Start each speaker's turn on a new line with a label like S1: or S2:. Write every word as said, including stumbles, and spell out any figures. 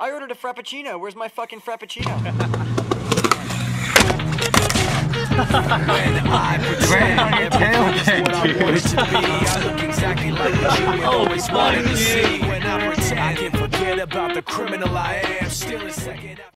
S1: I ordered a frappuccino. Where's my fucking frappuccino?
S2: When I pretend everything is what I want it to be, I look exactly like what you would always wanted to see. When I pretend I can forget about the criminal I am, still a second.